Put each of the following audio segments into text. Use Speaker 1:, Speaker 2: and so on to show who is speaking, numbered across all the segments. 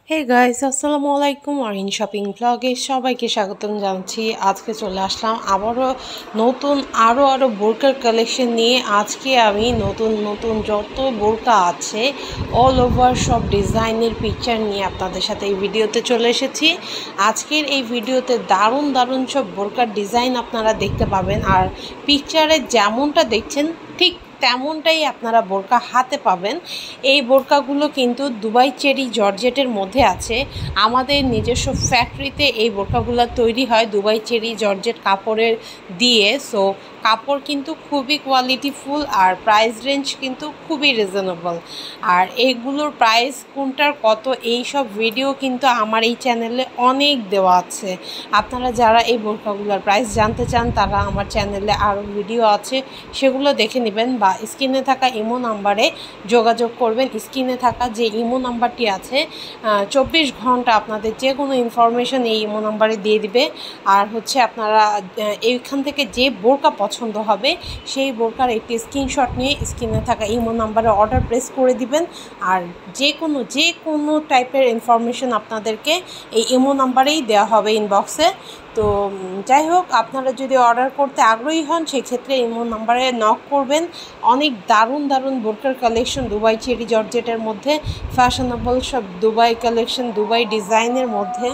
Speaker 1: Hey guys, আসসালামু আলাইকুম। Orin shopping ব্লগে সবাইকে স্বাগতম জানাচ্ছি। আজকে চলে আসলাম আবারও নতুন আরও বোরকার কালেকশন নিয়ে। আজকে আমি নতুন নতুন যত বোরকা আছে অল ওভার সব ডিজাইনের পিকচার নিয়ে আপনাদের সাথে এই ভিডিওতে চলে এসেছি। আজকের এই ভিডিওতে দারুণ দারুণ সব বোরকার ডিজাইন আপনারা দেখতে পাবেন, আর পিকচারে যেমনটা দেখছেন ঠিক তেমনটাই আপনারা বোরকা হাতে পাবেন। এই বোরকাগুলো কিন্তু দুবাই চেরি জর্জেটের মধ্যে আছে। আমাদের নিজস্ব ফ্যাক্টরিতে এই বোরকাগুলো তৈরি হয় দুবাই চেরি জর্জেট কাপড়ের দিয়ে। সো কাপড় কিন্তু খুবই কোয়ালিটিফুল আর প্রাইস রেঞ্জ কিন্তু খুবই রিজনেবল। আর এইগুলোর প্রাইস কোনটার কত এই সব ভিডিও কিন্তু আমার এই চ্যানেলে অনেক দেওয়া আছে। আপনারা যারা এই বোরকাগুলোর প্রাইস জানতে চান তারা আমার চ্যানেলে আরও ভিডিও আছে, সেগুলো দেখে নেবেন বা স্ক্রিনে থাকা ইমো নাম্বারে যোগাযোগ করবেন। স্ক্রিনে থাকা যে ইমো নাম্বারটি আছে 24 ঘন্টা আপনাদের যে কোনো ইনফরমেশন এই ইমো নাম্বারে দিয়ে দিবে। আর হচ্ছে আপনারা এইখান থেকে যে বোরকা পছন্দ হবে সেই বোরকার একটি স্ক্রিনশট নিয়ে স্ক্রিনে থাকা ইমো নাম্বারে অর্ডার প্লেস করে দিবেন। আর যে কোনো টাইপের ইনফরমেশন আপনাদেরকে এই ইমো নাম্বারেই দেওয়া হবে ইনবক্সে। তো যাই হোক, আপনারা যদি অর্ডার করতে আগ্রহী হন সেক্ষেত্রে ইমো নাম্বারে নক করবেন। অনেক দারুণ দারুণ বোরকার কালেকশন দুবাই চেরি জর্জেটের মধ্যে, ফ্যাশনেবল সব দুবাই কালেকশন দুবাই ডিজাইনের মধ্যে।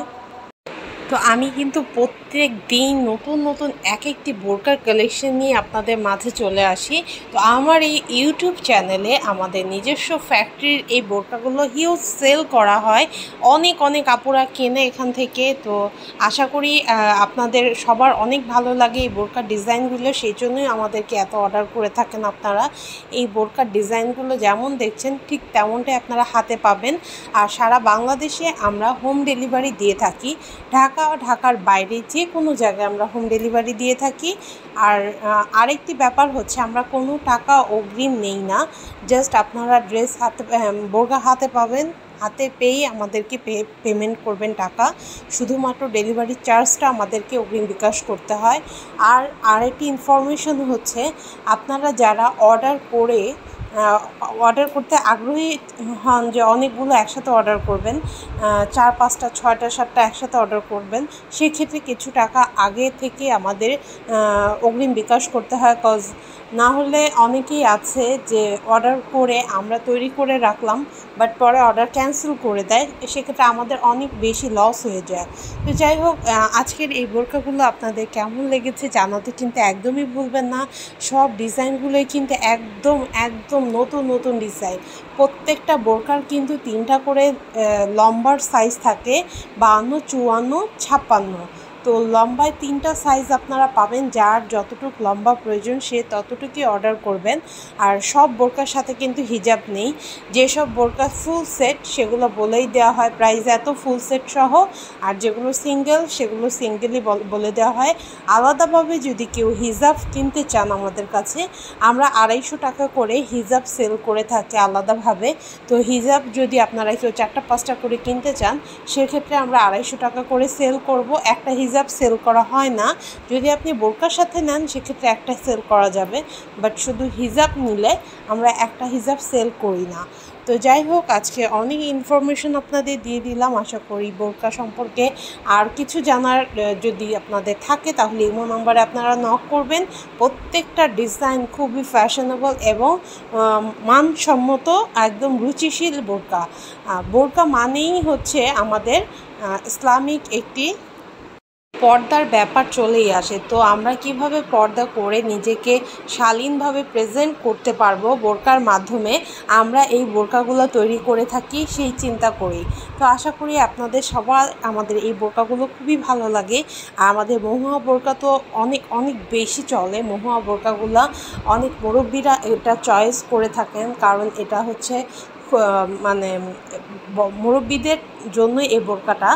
Speaker 1: তো আমি কিন্তু প্রত্যেক দিন নতুন নতুন এক একটি বোরকার কালেকশন নিয়ে আপনাদের মাঝে চলে আসি। তো আমার এই ইউটিউব চ্যানেলে আমাদের নিজস্ব ফ্যাক্টরির এই বোরকাগুলো হিউজ সেল করা হয়, অনেক আপুরা কেনে এখান থেকে। তো আশা করি আপনাদের সবার অনেক ভালো লাগে এই বোরকার ডিজাইনগুলো, সেই জন্যই আমাদেরকে এত অর্ডার করে থাকেন আপনারা। এই বোরকার ডিজাইনগুলো যেমন দেখছেন ঠিক তেমনটাই আপনারা হাতে পাবেন। আর সারা বাংলাদেশে আমরা হোম ডেলিভারি দিয়ে থাকি। ঢাকার বাইরে যে কোনো জায়গায় আমরা হোম ডেলিভারি দিয়ে থাকি। আর আরেকটি ব্যাপার হচ্ছে আমরা কোনো টাকা অগ্রিম নেই না। জাস্ট আপনারা ড্রেস হাতে বোরকা হাতে পাবেন, হাতে পেয়ে আমাদেরকে পেমেন্ট করবেন টাকা। শুধুমাত্র ডেলিভারি চার্জটা আমাদেরকে অগ্রিম বিকাশ করতে হয়। আর আরেকটি ইনফরমেশন হচ্ছে, আপনারা যারা অর্ডার করতে আগ্রহী হন যে অনেকগুলো একসাথে অর্ডার করবেন, 4, 5টা, 6টা, 7টা একসাথে অর্ডার করবেন, সেক্ষেত্রে কিছু টাকা আগে থেকে আমাদের অগ্রিম বিকাশ করতে হয়। কজ না হলে অনেকেই আছে যে অর্ডার করে আমরা তৈরি করে রাখলাম বাট পরে অর্ডার ক্যান্সেল করে দেয়, সেক্ষেত্রে আমাদের অনেক বেশি লস হয়ে যায়। তো যাই হোক, আজকের এই বোরকাগুলো আপনাদের কেমন লেগেছে জানাতে কিন্তু একদমই ভুলবেন না। সব ডিজাইনগুলোই কিন্তু একদম নতুন ডিজাইন। প্রত্যেকটা বোরকার কিন্তু 3টা করে লম্বার সাইজ থাকে, 52, 54, 56। তো লম্বায় 3টা সাইজ আপনারা পাবেন, যার যতটুকু লম্বা প্রয়োজন সে ততটুকুই অর্ডার করবেন। আর সব বোরকার সাথে কিন্তু হিজাব নেই। যেসব বোরকা ফুল সেট সেগুলো বলেই দেওয়া হয় প্রাইস এত, ফুল সেট সহ। আর যেগুলো সিঙ্গেল সেগুলো সিঙ্গেলই বলে দেওয়া হয়। আলাদাভাবে যদি কেউ হিজাব কিনতে চান আমাদের কাছে, আমরা 250 টাকা করে হিজাব সেল করে থাকি আলাদাভাবে। তো হিজাব যদি আপনারা কেউ 4টা 5টা করে কিনতে চান সেক্ষেত্রে আমরা 250 টাকা করে সেল করব। একটা হিজাব সেল করা হয় না। যদি আপনি বোরকার সাথে নেন সেক্ষেত্রে একটা সেল করা যাবে, বাট শুধু হিজাব নিলে আমরা একটা হিজাব সেল করি না। তো যাই হোক, আজকে অনেক ইনফরমেশন আপনাদের দিয়ে দিলাম। আশা করি বোরকা সম্পর্কে আর কিছু জানার যদি আপনাদের থাকে তাহলে ইমো নাম্বারে আপনারা নক করবেন। প্রত্যেকটা ডিজাইন খুবই ফ্যাশনেবল এবং মানসম্মত, একদম রুচিশীল বোরকা মানেই হচ্ছে আমাদের ইসলামিক একটি পর্দার ব্যাপার চলেই আসে। তো আমরা কিভাবে পর্দা করে নিজেকে শালীনভাবে প্রেজেন্ট করতে পারবো বোরকার মাধ্যমে, আমরা এই বোরকাগুলো তৈরি করে থাকি সেই চিন্তা করি। তো আশা করি আপনাদের সবার আমাদের এই বোরকাগুলো খুবই ভালো লাগে। আর আমাদের মহুয়া বোরকা তো অনেক বেশি চলে। মহুয়া বোরকাগুলো অনেক মুরব্বীরা এটা চয়েস করে থাকেন, কারণ এটা হচ্ছে মানে মুরব্বীদের জন্য এই বোরকাটা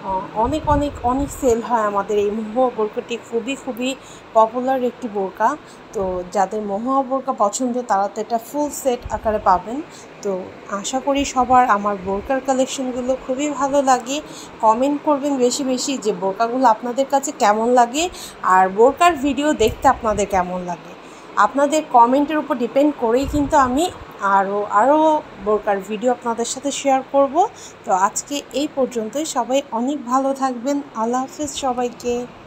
Speaker 1: অনেক সেল হয়। আমাদের এই মহুয়া বোরকাটি খুবই পপুলার একটি বোরকা। তো যাদের মহুয়া বোরকা পছন্দ তারা তো এটা ফুল সেট আকারে পাবেন। তো আশা করি সবার আমার বোরকার কালেকশনগুলো খুবই ভালো লাগে। কমেন্ট করবেন বেশি যে বোরকাগুলো আপনাদের কাছে কেমন লাগে আর বোরকার ভিডিও দেখতে আপনাদের কেমন লাগে। আপনাদের কমেন্টের উপর ডিপেন্ড করেই কিন্তু আমি আরও বোরকার ভিডিও আপনাদের সাথে শেয়ার করব। তো আজকে এই পর্যন্তই। সবাই অনেক ভালো থাকবেন। আল্লাহ হাফেজ সবাইকে।